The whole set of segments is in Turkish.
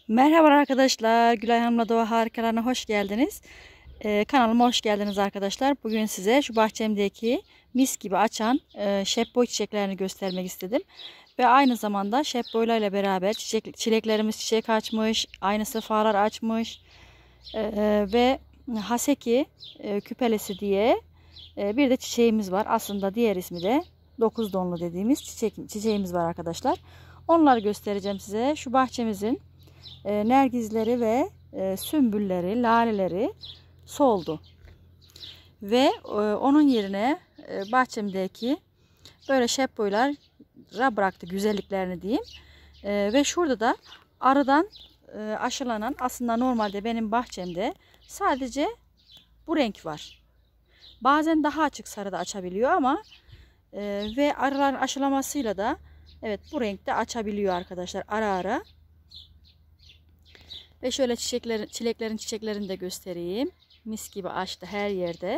Merhaba arkadaşlar, Gülay Hanım'la Doğa Harikalarına hoş geldiniz. Kanalıma hoş geldiniz arkadaşlar. Bugün size şu bahçemdeki mis gibi açan şebboy çiçeklerini göstermek istedim. Ve aynı zamanda şebboylarla beraber çileklerimiz çiçek açmış, aynı sefalar açmış. Ve haseki küpelesi diye bir de çiçeğimiz var. Aslında diğer ismi de dokuz donlu dediğimiz çiçeğimiz var arkadaşlar. Onları göstereceğim size. Şu bahçemizin nergizleri ve sümbülleri, laleleri soldu. Ve onun yerine bahçemdeki böyle şebboylara bıraktı güzelliklerini diyeyim. Ve şurada da arıdan aşılanan, aslında normalde benim bahçemde sadece bu renk var. Bazen daha açık sarı da açabiliyor ama ve arıların aşılamasıyla da evet bu renkte açabiliyor arkadaşlar ara ara. Ve şöyle çileklerini de göstereyim. Mis gibi açtı her yerde.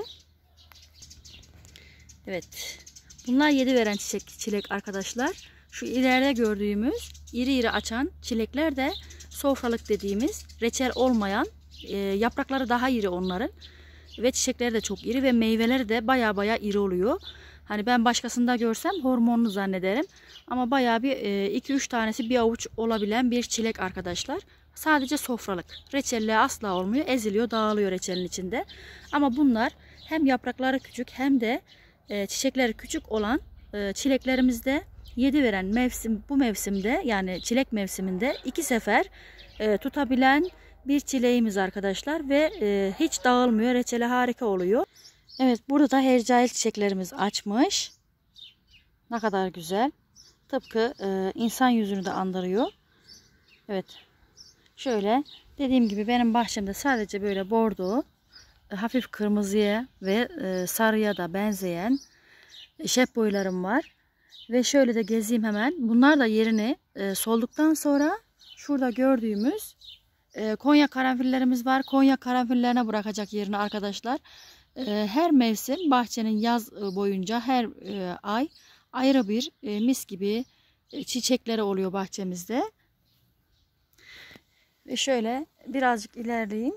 Evet. Bunlar yedi veren çilek arkadaşlar. Şu ileride gördüğümüz iri iri açan çilekler de sofralık dediğimiz reçel olmayan, yaprakları daha iri onların. Ve çiçekleri de çok iri ve meyveleri de baya iri oluyor. Hani ben başkasında görsem hormonlu zannederim. Ama baya bir 2-3 tanesi bir avuç olabilen bir çilek arkadaşlar. Sadece sofralık. Reçelliğe asla olmuyor. Eziliyor, dağılıyor reçelin içinde. Ama bunlar hem yaprakları küçük hem de çiçekleri küçük olan çileklerimizde yedi veren bu mevsimde, yani çilek mevsiminde 2 sefer tutabilen bir çileğimiz arkadaşlar ve hiç dağılmıyor. Reçeli harika oluyor. Evet, burada da hercai çiçeklerimiz açmış. Ne kadar güzel. Tıpkı insan yüzünü de andırıyor. Evet. Şöyle dediğim gibi benim bahçemde sadece böyle bordo, hafif kırmızıya ve sarıya da benzeyen şebboylarım var. Ve şöyle de gezeyim hemen. Bunlar da yerini solduktan sonra şurada gördüğümüz Konya karanfillerimiz var. Konya karanfillerine bırakacak yerini arkadaşlar. Her mevsim bahçenin yaz boyunca her ay ayrı bir mis gibi çiçekleri oluyor bahçemizde. Ve şöyle birazcık ilerleyeyim.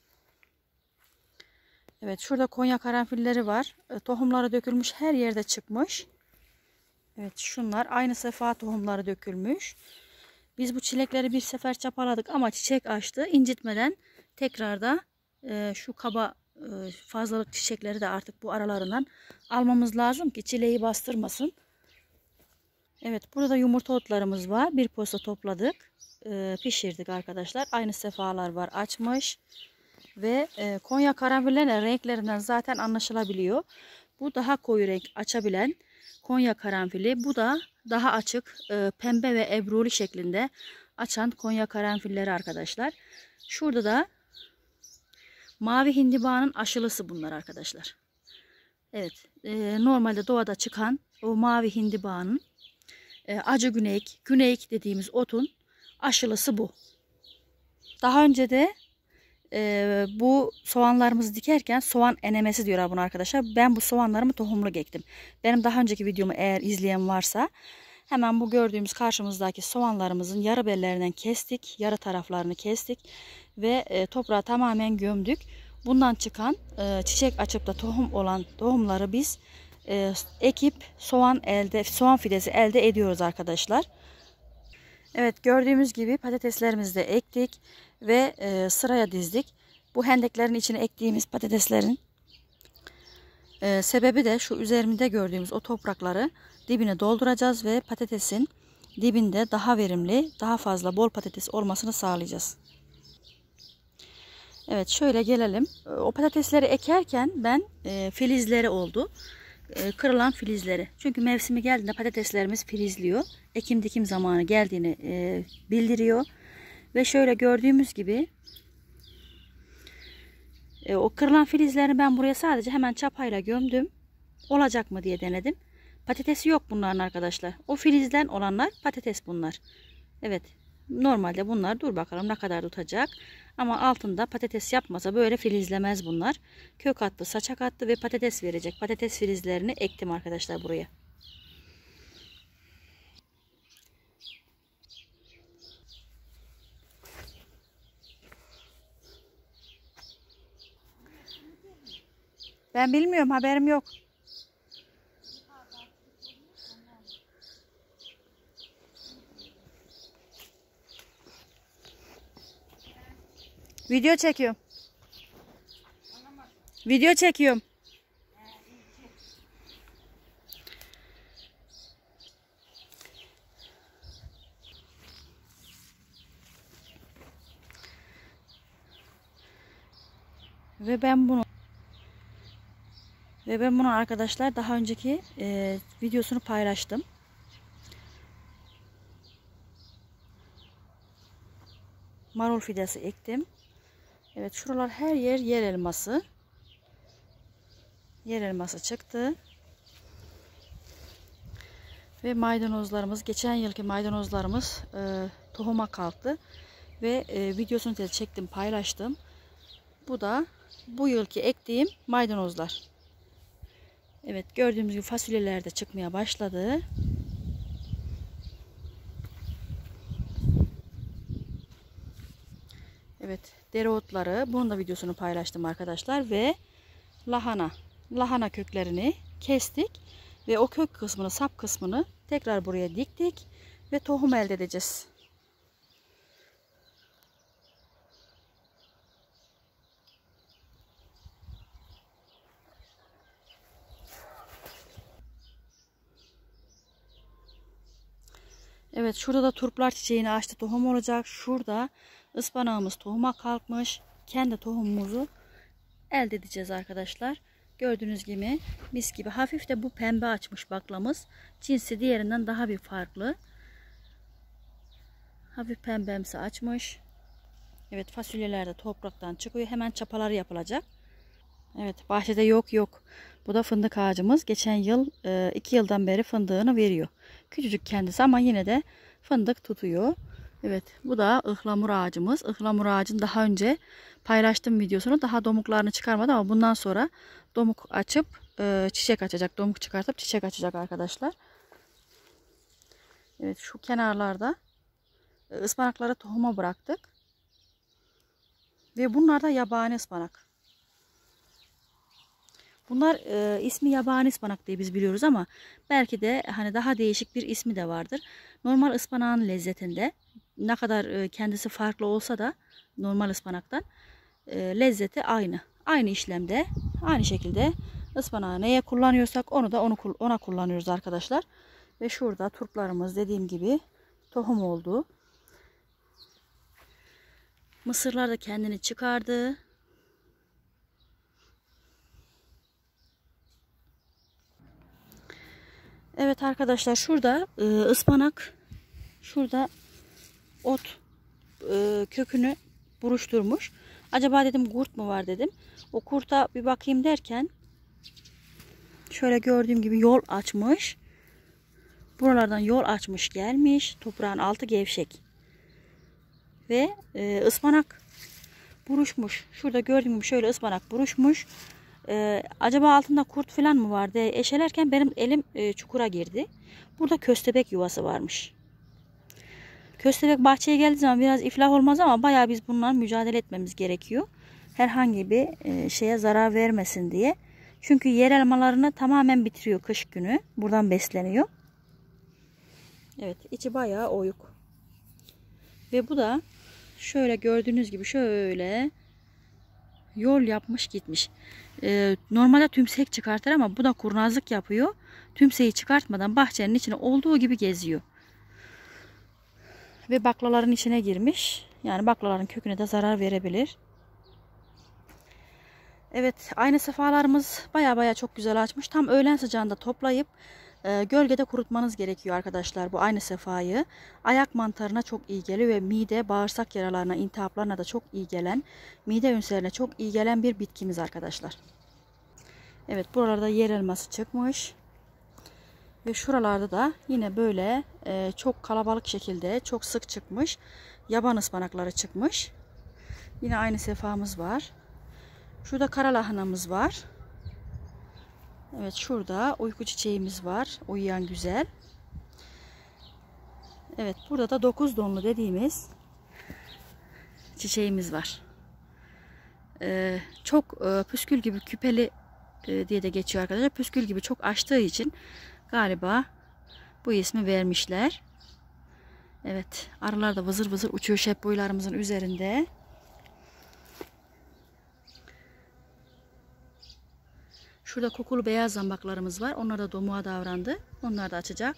Evet, şurada Konya karanfilleri var. Tohumları dökülmüş, her yerde çıkmış. Evet, şunlar aynı sefa tohumları dökülmüş. Biz bu çilekleri bir sefer çapaladık ama çiçek açtı. İncitmeden tekrar da şu kaba fazlalık çiçekleri de artık bu aralarından almamız lazım ki çileği bastırmasın. Evet, burada yumurta otlarımız var. Bir posta topladık. Pişirdik arkadaşlar. Aynı sefalar var, açmış. Ve Konya karanfillerinin renklerinden zaten anlaşılabiliyor. Bu daha koyu renk açabilen Konya karanfili. Bu da daha açık pembe ve ebruli şeklinde açan Konya karanfilleri arkadaşlar. Şurada da mavi hindibanın aşılısı bunlar arkadaşlar. Evet, normalde doğada çıkan o mavi hindibanın acı güneyik dediğimiz otun aşılısı bu. Daha önce de bu soğanlarımızı dikerken soğan enemesi diyorlar buna arkadaşlar. Ben bu soğanlarımı tohumlu ektim. Benim daha önceki videomu eğer izleyen varsa hemen bu gördüğümüz karşımızdaki soğanlarımızın yarı bellerinden kestik. Yarı taraflarını kestik. Ve toprağa tamamen gömdük. Bundan çıkan çiçek açıp da tohum olan tohumları biz ekip soğan fidesi elde ediyoruz arkadaşlar. Evet, gördüğümüz gibi patateslerimizi de ektik ve sıraya dizdik. Bu hendeklerin içine ektiğimiz patateslerin sebebi de şu üzerimde gördüğümüz o toprakları dibine dolduracağız ve patatesin dibinde daha verimli, daha fazla bol patates olmasını sağlayacağız. Evet, şöyle gelelim. O patatesleri ekerken ben filizleri oldu. Kırılan filizleri. Çünkü mevsimi geldiğinde patateslerimiz filizliyor. Ekim dikim zamanı geldiğini bildiriyor. Ve şöyle gördüğümüz gibi o kırılan filizlerini ben buraya sadece hemen çapayla gömdüm. Olacak mı diye denedim. Patatesi yok bunların arkadaşlar. O filizden olanlar patates bunlar. Evet. Normalde bunlar dur bakalım ne kadar tutacak. Ama altında patates yapmasa böyle filizlemez bunlar. Kök attı, saçak attı ve patates verecek. Patates filizlerini ektim arkadaşlar buraya. Ben bilmiyorum, haberim yok. Video çekiyorum. Video çekiyorum. Ve ben bunu arkadaşlar daha önceki videosunu paylaştım. Marul fidesi ektim. Evet, şuralar her yer yer elması. Yer elması çıktı. Ve maydanozlarımız, geçen yılki maydanozlarımız tohuma kalktı. Ve videosunu da çektim, paylaştım. Bu da bu yılki ektiğim maydanozlar. Evet, gördüğümüz gibi fasulyeler de çıkmaya başladı. Evet, dereotları, bunun da videosunu paylaştım arkadaşlar. Ve lahana köklerini kestik ve o kök kısmını, sap kısmını tekrar buraya diktik ve tohum elde edeceğiz. Evet, şurada da turplar çiçeğini açtı, tohum olacak. Şurada ıspanağımız tohuma kalkmış. Kendi tohumumuzu elde edeceğiz arkadaşlar. Gördüğünüz gibi mis gibi, hafif de bu pembe açmış baklamız. Cinsi diğerinden daha bir farklı. Hafif pembemsi açmış. Evet, fasulyeler de topraktan çıkıyor. Hemen çapalar yapılacak. Evet, bahçede yok. Bu da fındık ağacımız. Geçen yıl 2 yıldan beri fındığını veriyor. Küçücük kendisi ama yine de fındık tutuyor. Evet, bu da ıhlamur ağacımız. Ihlamur ağacın daha önce paylaştım videosunu. Daha domuklarını çıkarmadı ama bundan sonra domuk açıp çiçek açacak. Domuk çıkartıp çiçek açacak arkadaşlar. Evet, şu kenarlarda ıspanakları tohuma bıraktık. Ve bunlar da yabani ıspanak. Bunlar ismi yabani ıspanak diye biz biliyoruz ama belki de hani daha değişik bir ismi de vardır. Normal ıspanağın lezzetinde ne kadar kendisi farklı olsa da normal ıspanaktan lezzeti aynı. Aynı işlemde, aynı şekilde ıspanağı neye kullanıyorsak onu da ona kullanıyoruz arkadaşlar. Ve şurada turplarımız dediğim gibi tohum oldu. Mısırlar da kendini çıkardı. Evet arkadaşlar, şurada ıspanak, şurada ot kökünü buruşturmuş. Acaba dedim kurt mu var dedim. O kurta bir bakayım derken şöyle gördüğüm gibi yol açmış. Buralardan yol açmış gelmiş. Toprağın altı gevşek. Ve ıspanak buruşmuş. Şurada gördüğüm gibi şöyle ıspanak buruşmuş. Acaba altında kurt falan mı var diye eşelerken benim elim çukura girdi. Burada köstebek yuvası varmış. Köstebek bahçeye geldiği zaman biraz iflah olmaz ama bayağı biz bununla mücadele etmemiz gerekiyor. Herhangi bir şeye zarar vermesin diye. Çünkü yer elmalarını tamamen bitiriyor kış günü. Buradan besleniyor. Evet, içi bayağı oyuk. Ve bu da şöyle gördüğünüz gibi şöyle yol yapmış gitmiş. Normalde tümsek çıkartır ama bu da kurnazlık yapıyor. Tümseyi çıkartmadan bahçenin içine olduğu gibi geziyor. Ve baklaların içine girmiş. Yani baklaların köküne de zarar verebilir. Evet, aynı sefalarımız baya çok güzel açmış. Tam öğlen sıcağında toplayıp gölgede kurutmanız gerekiyor arkadaşlar bu aynı sefayı. Ayak mantarına çok iyi geliyor ve mide, bağırsak yaralarına, iltihaplarına da çok iyi gelen, mide ünserine çok iyi gelen bir bitkimiz arkadaşlar. Evet, buralarda yer elması çıkmış. Ve şuralarda da yine böyle çok kalabalık şekilde çok sık çıkmış yaban ıspanakları çıkmış. Yine aynı sefamız var. Şurada kara lahanamız var. Evet, şurada uyku çiçeğimiz var. Uyuyan güzel. Evet, burada da 9 donlu dediğimiz çiçeğimiz var. Çok püskül gibi küpeli diye de geçiyor arkadaşlar. Püskül gibi çok açtığı için galiba bu ismi vermişler. Evet, arılar da vızır vızır uçuyor şep boylarımızın üzerinde. Şurada kokulu beyaz zambaklarımız var. Onlar da domuğa davrandı. Onlar da açacak.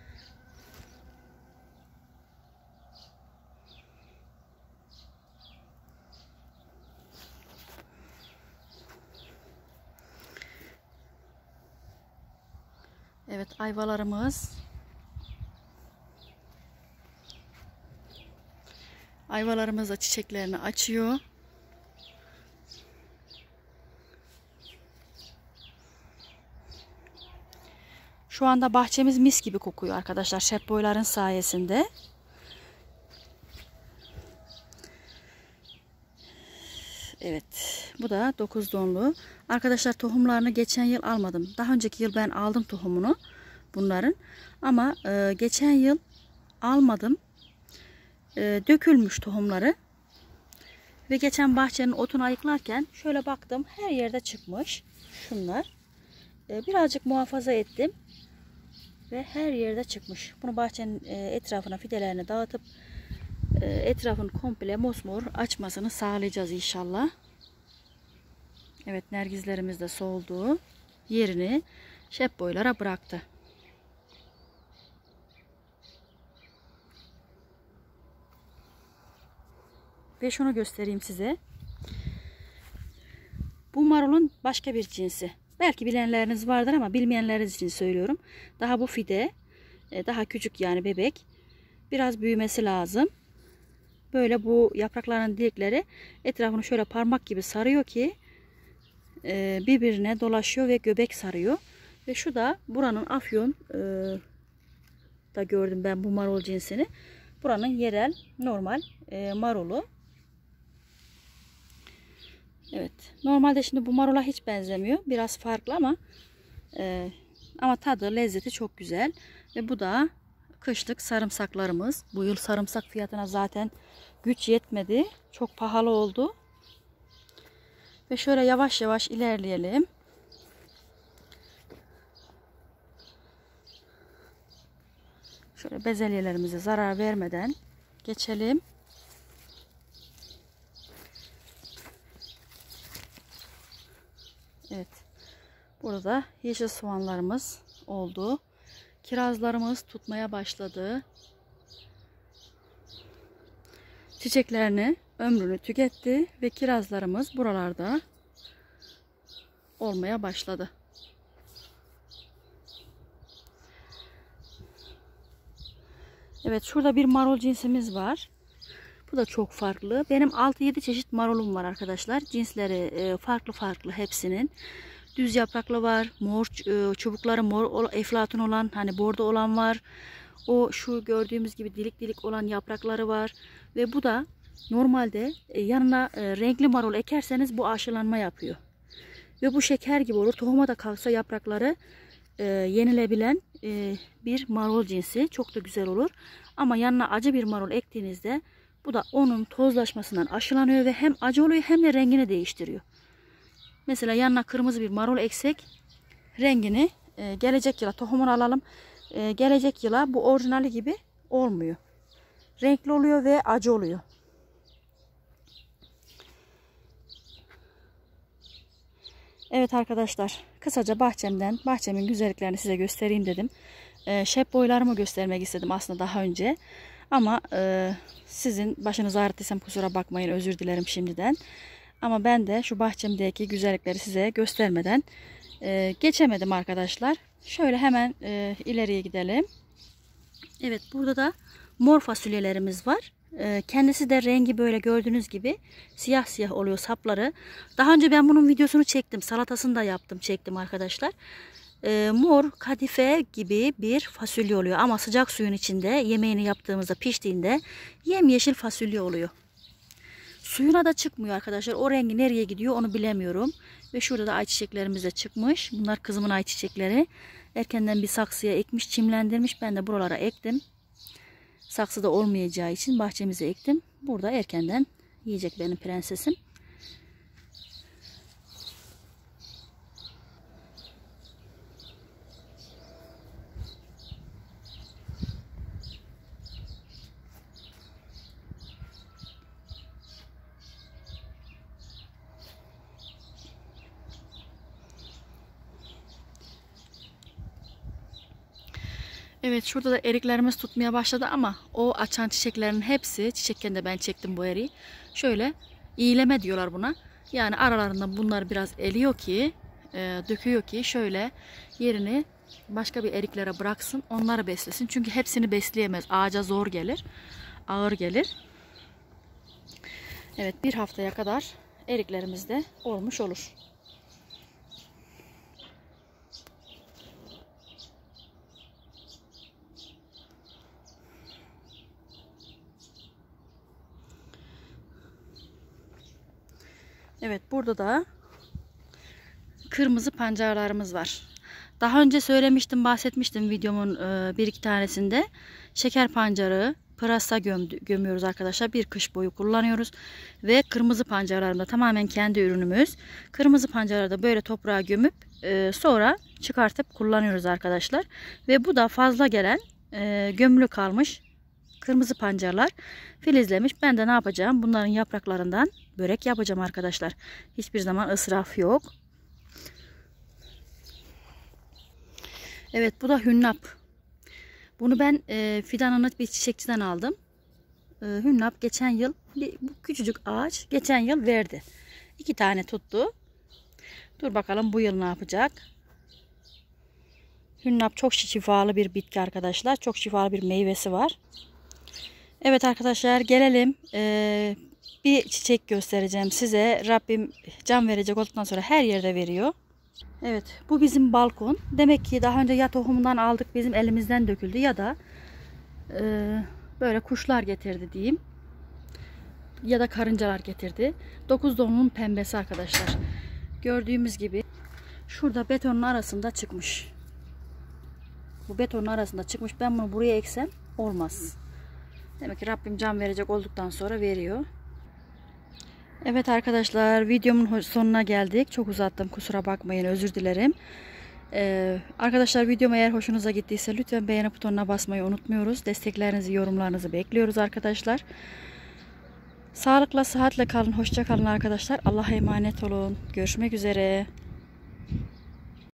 Evet, ayvalarımız. Ayvalarımız da çiçeklerini açıyor. Şu anda bahçemiz mis gibi kokuyor arkadaşlar şep boyların sayesinde. Evet, bu da 9 donlu. Arkadaşlar tohumlarını geçen yıl almadım. Daha önceki yıl ben aldım tohumunu bunların. Ama geçen yıl almadım. Dökülmüş tohumları. Ve geçen bahçenin otunu ayıklarken şöyle baktım, her yerde çıkmış şunlar. Birazcık muhafaza ettim. Ve her yerde çıkmış. Bunu bahçenin etrafına fidelerini dağıtıp etrafın komple mosmor açmasını sağlayacağız inşallah. Evet, nergizlerimiz de soldu. Yerini şep boylara bıraktı. Ve şunu göstereyim size. Bu marulun başka bir cinsi. Belki bilenleriniz vardır ama bilmeyenleriniz için söylüyorum. Daha bu fide. Daha küçük, yani bebek. Biraz büyümesi lazım. Böyle bu yaprakların delikleri etrafını şöyle parmak gibi sarıyor ki birbirine dolaşıyor ve göbek sarıyor. Ve şu da buranın Afyon da gördüm ben bu marul cinsini. Buranın yerel normal marulu. Evet. Normalde şimdi bu marula hiç benzemiyor. Biraz farklı ama tadı, lezzeti çok güzel. Ve bu da kışlık sarımsaklarımız. Bu yıl sarımsak fiyatına zaten güç yetmedi. Çok pahalı oldu. Ve şöyle yavaş yavaş ilerleyelim. Şöyle bezelyelerimize zarar vermeden geçelim. Evet. Burada yeşil soğanlarımız oldu. Kirazlarımız tutmaya başladı. Çiçeklerini, ömrünü tüketti ve kirazlarımız buralarda olmaya başladı. Evet, şurada bir marul cinsimiz var. Bu da çok farklı. Benim 6-7 çeşit marulum var arkadaşlar. Cinsleri farklı farklı hepsinin. Düz yapraklı var. Mor çubukları mor eflatun olan, hani bordo olan var. O şu gördüğümüz gibi dilik dilik olan yaprakları var. Ve bu da normalde yanına renkli marul ekerseniz bu aşılanma yapıyor. Ve bu şeker gibi olur. Tohuma da kalksa yaprakları yenilebilen bir marul cinsi. Çok da güzel olur. Ama yanına acı bir marul ektiğinizde bu da onun tozlaşmasından aşılanıyor ve hem acı oluyor hem de rengini değiştiriyor. Mesela yanına kırmızı bir marul eksek rengini gelecek yıla tohumunu alalım. Gelecek yıla bu orijinali gibi olmuyor. Renkli oluyor ve acı oluyor. Evet arkadaşlar, kısaca bahçemin güzelliklerini size göstereyim dedim. Şep boylarımı göstermek istedim aslında daha önce. Ama sizin başınızı ağrıttıysam kusura bakmayın, özür dilerim şimdiden. Ama ben de şu bahçemdeki güzellikleri size göstermeden geçemedim arkadaşlar. Şöyle hemen ileriye gidelim. Evet, burada da mor fasulyelerimiz var. Kendisi de rengi böyle gördüğünüz gibi siyah siyah oluyor sapları. Daha önce ben bunun videosunu çektim. Salatasını da yaptım, çektim arkadaşlar. Mor kadife gibi bir fasulye oluyor. Ama sıcak suyun içinde yemeğini yaptığımızda piştiğinde yemyeşil fasulye oluyor. Suyuna da çıkmıyor arkadaşlar. O rengi nereye gidiyor onu bilemiyorum. Ve şurada da ayçiçeklerimiz de çıkmış. Bunlar kızımın ayçiçekleri. Erkenden bir saksıya ekmiş, çimlendirmiş. Ben de buralara ektim. Saksıda olmayacağı için bahçemize ektim. Burada erkenden yiyecek benim prensesim. Evet, şurada da eriklerimiz tutmaya başladı ama o açan çiçeklerin hepsi, çiçekken de ben çektim bu eriği. Şöyle iyileme diyorlar buna. Yani aralarından bunlar biraz eliyor ki, döküyor ki şöyle yerini başka bir eriklere bıraksın, onları beslesin. Çünkü hepsini besleyemez. Ağaca zor gelir, ağır gelir. Evet, bir haftaya kadar eriklerimiz de olmuş olur. Evet, burada da kırmızı pancarlarımız var. Daha önce söylemiştim, bahsetmiştim videomun bir iki tanesinde. Şeker pancarı, pırasa gömüyoruz arkadaşlar. Bir kış boyu kullanıyoruz. Ve kırmızı pancarlarım da tamamen kendi ürünümüz. Kırmızı pancarları da böyle toprağa gömüp sonra çıkartıp kullanıyoruz arkadaşlar. Ve bu da fazla gelen gömülü kalmış kırmızı pancarlar filizlemiş. Ben de ne yapacağım? Bunların yapraklarından börek yapacağım arkadaşlar. Hiçbir zaman israf yok. Evet, bu da hünnap. Bunu ben fidanını bir çiçekçiden aldım. Hünnap geçen yıl bu küçücük ağaç geçen yıl verdi. 2 tane tuttu. Dur bakalım bu yıl ne yapacak. Hünnap çok şifalı bir bitki arkadaşlar. Çok şifalı bir meyvesi var. Evet arkadaşlar, gelelim. Bir çiçek göstereceğim size. Rabbim can verecek olduktan sonra her yerde veriyor. Evet, bu bizim balkon. Demek ki daha önce ya tohumundan aldık, bizim elimizden döküldü ya da böyle kuşlar getirdi diyeyim. Ya da karıncalar getirdi. 9 donunun pembesi arkadaşlar. Gördüğümüz gibi şurada betonun arasında çıkmış. Bu betonun arasında çıkmış. Ben bunu buraya eksem olmaz. Demek ki Rabbim can verecek olduktan sonra veriyor. Evet arkadaşlar, videomun sonuna geldik. Çok uzattım, kusura bakmayın, özür dilerim. Arkadaşlar, videom eğer hoşunuza gittiyse lütfen beğeni butonuna basmayı unutmuyoruz. Desteklerinizi, yorumlarınızı bekliyoruz arkadaşlar. Sağlıkla, sıhhatle kalın, hoşça kalın arkadaşlar. Allah'a emanet olun. Görüşmek üzere.